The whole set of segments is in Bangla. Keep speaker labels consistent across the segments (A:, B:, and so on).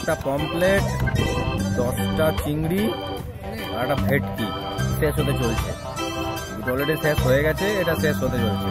A: একটা পমপ্লেট, 10টা চিংড়ি আর একটা ভেটকি শেষ হতে চলছে। অলরেডি শেষ হয়ে গেছে, এটা শেষ হতে চলছে।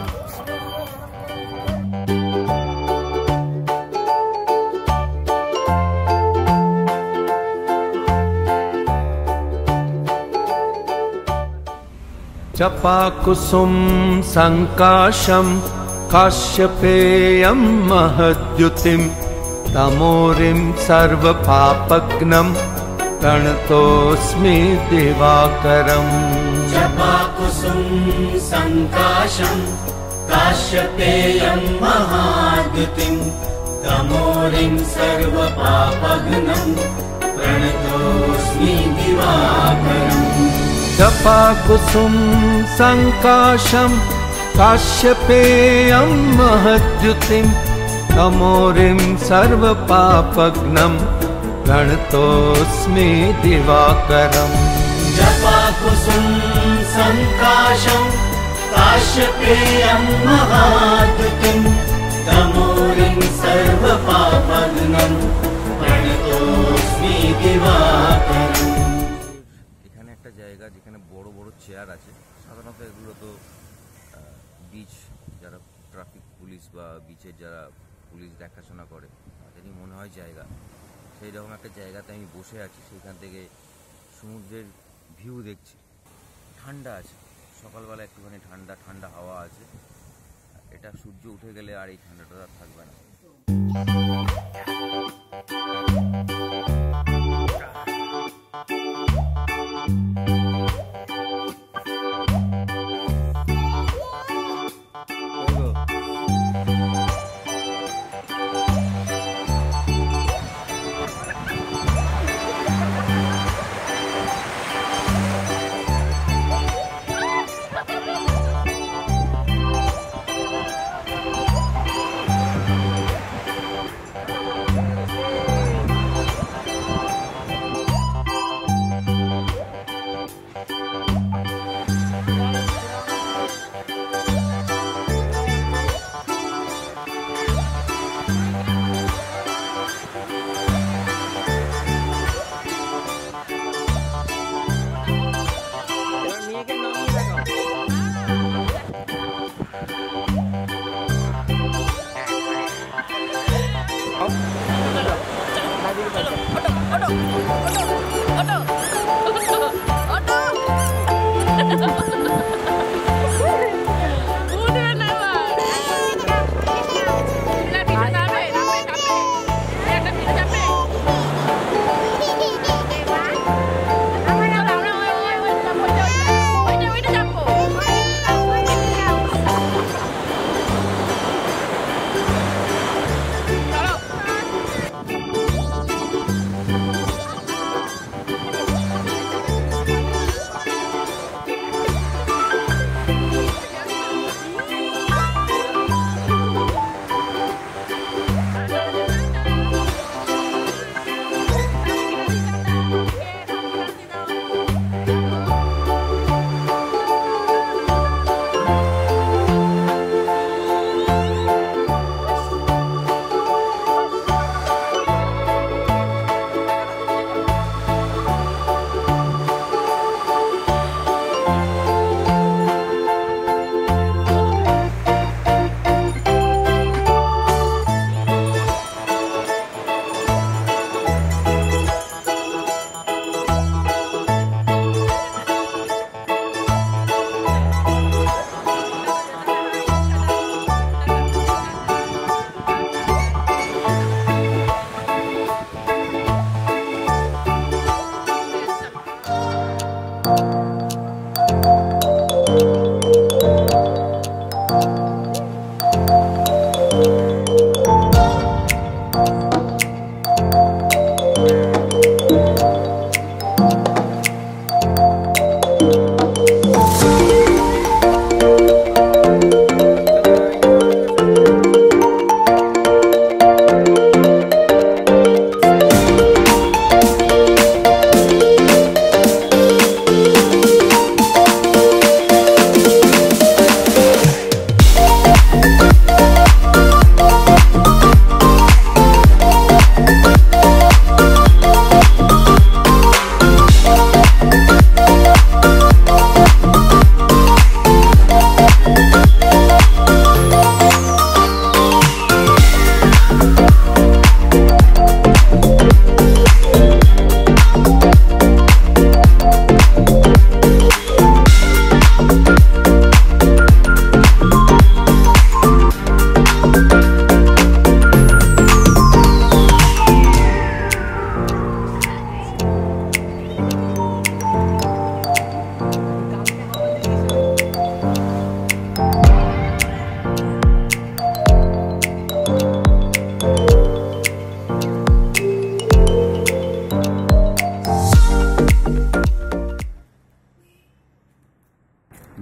B: जपा कुसुम संकाशम काश्यपेयं महद्युतिं तमोरिं सर्वपापघ्नं प्रणतोऽस्मि दिवाकरम्।
C: जपा कुसुम संकाशम काश्यपेयं महाद्युतिं तमोरिं सर्वपापघ्नं प्रणतोऽस्मि दिवाकरम्।
B: जपा कुसुम संकाशम काश्यपेयं महद्युतिं तमोरिं सर्वपापघ्नं प्रणतोऽस्मि दिवाकरम्।
C: जपा कुसुम संकाशम काश्यपेयं महाद्युतिं तमोरिं सर्वपापघ्नं प्रणतोऽस्मि दिवाकरम्।
A: একটা জায়গা যেখানে বড় বড় চেয়ার আছে, সাধারণত এগুলো তো বিচ যারা ট্রাফিক পুলিশ বা বিচের যারা পুলিশ দেখাশোনা করে তাদেরই মনে হয় জায়গা। সেই রকম একটা জায়গাতে আমি বসে আছি, সেখান থেকে সমুদ্রের ভিউ দেখছি। ঠান্ডা আছে, সকালবেলা একটুখানি ঠান্ডা ঠান্ডা হাওয়া আছে। এটা সূর্য উঠে গেলে আর এই ঠান্ডাটা আর থাকবে না।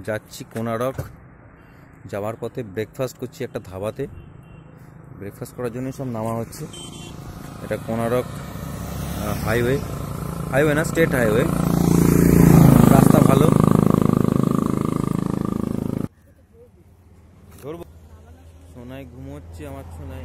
A: যাচ্ছি কোনারক। যাওয়ার পথে ব্রেকফাস্ট করছি একটা ধাবাতে। ব্রেকফাস্ট করার জন্যই সব নামা হচ্ছে। এটা কোনারক হাইওয়ে না, স্টেট হাইওয়ে। রাস্তা ভালো। ধরবো। সোনাই ঘুমোচ্ছে আমার সোনাই।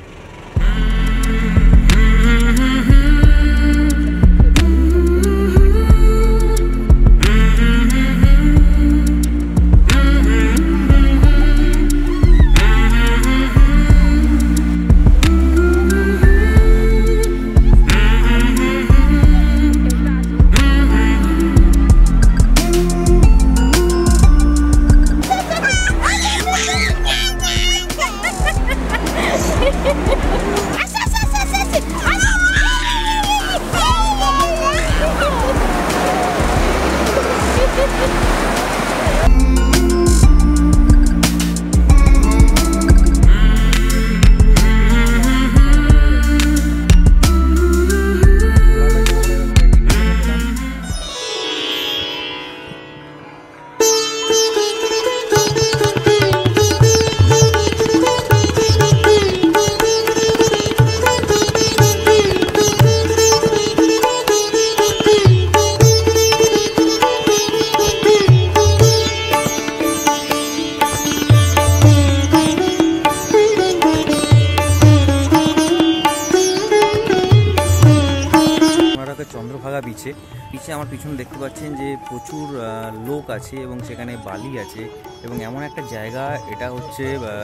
A: চন্দ্রভাগা বিচে আমার পিছনে দেখতে পাচ্ছেন যে প্রচুর লোক আছে এবং সেখানে বালি আছে এবং এমন একটা জায়গা, এটা হচ্ছে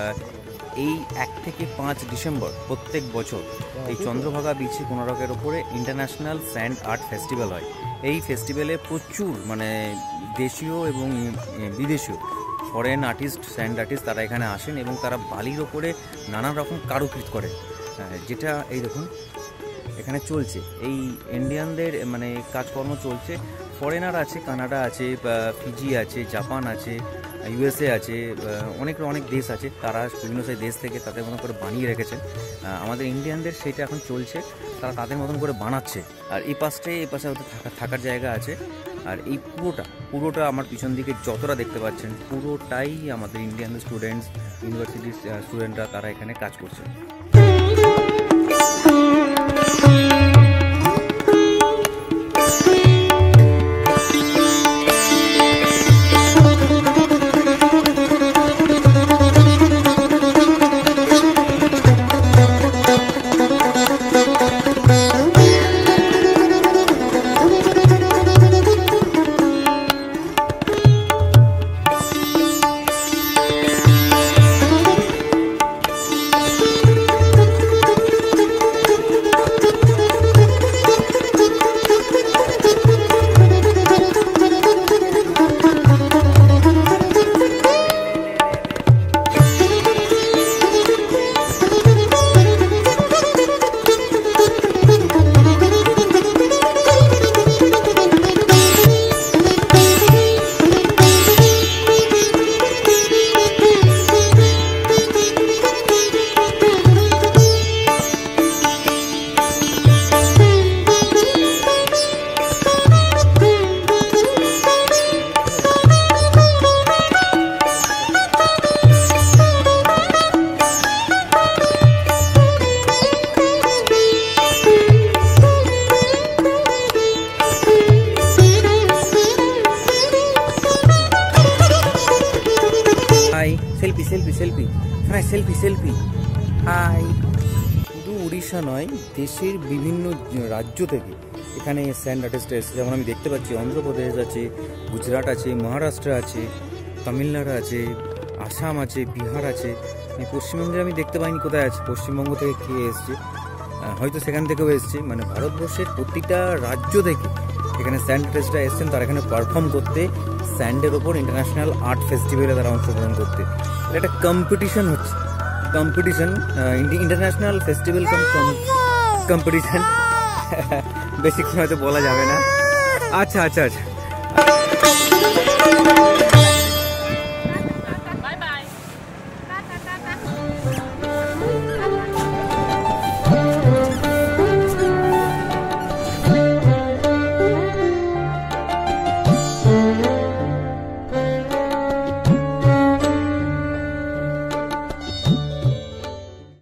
A: এই 1 থেকে 5 ডিসেম্বর প্রত্যেক বছর এই চন্দ্রভাগা বিচে কোনারকের ওপরে ইন্টারন্যাশনাল স্যান্ড আর্ট ফেস্টিভ্যাল হয়। এই ফেস্টিভ্যালে প্রচুর মানে দেশীয় এবং বিদেশীয় ফরেন আর্টিস্ট, স্যান্ড আর্টিস্ট তারা এখানে আসেন এবং তারা বালির ওপরে নানান রকম কারুকৃত করে, যেটা এই দেখুন এখানে চলছে। এই ইন্ডিয়ানদের মানে কাজকর্ম চলছে। ফরেনার আছে, কানাডা আছে, ফিজি আছে, জাপান আছে, ইউএসএ আছে, অনেক দেশ আছে। তারা বিভিন্ন সেই দেশ থেকে তাদের মতন করে বানিয়ে রেখেছেন। আমাদের ইন্ডিয়ানদের সেটা এখন চলছে, তারা তাদের মতন করে বানাচ্ছে। আর এই পাশে হয়তো থাকার জায়গা আছে। আর এই পুরোটা আমার পিছন দিকে যতটা দেখতে পাচ্ছেন পুরোটাই আমাদের ইন্ডিয়ান স্টুডেন্টস, ইউনিভার্সিটির স্টুডেন্টরা তারা এখানে কাজ করছে। সেলফি হাই। শুধু উড়িষ্যা নয়, দেশের বিভিন্ন রাজ্য থেকে এখানে স্যান্ড আর্টিস্ট এসেছে। যেমন আমি দেখতে পাচ্ছি অন্ধ্রপ্রদেশ আছে, গুজরাট আছে, মহারাষ্ট্র আছে, তামিলনাড়ু আছে, আসাম আছে, বিহার আছে। পশ্চিমবঙ্গে আমি দেখতে পাইনি কোথায় আছে। পশ্চিমবঙ্গ থেকে কে এসছে, হয়তো সেখান থেকেও এসছে। মানে ভারতবর্ষের প্রতিটা রাজ্য থেকে এখানে স্যান্ড আর্টিস্টরা এসছেন, তারা এখানে পারফর্ম করতে, স্যান্ডের ওপর ইন্টারন্যাশনাল আর্ট ফেস্টিভ্যালে তারা অংশগ্রহণ করতে। একটা কম্পিটিশন হচ্ছে, ইন্টারন্যাশনাল ফেস্টিভ্যাল কম্পিটিশন। বেশিক্ষণ হয়তো বলা যাবে না। আচ্ছা।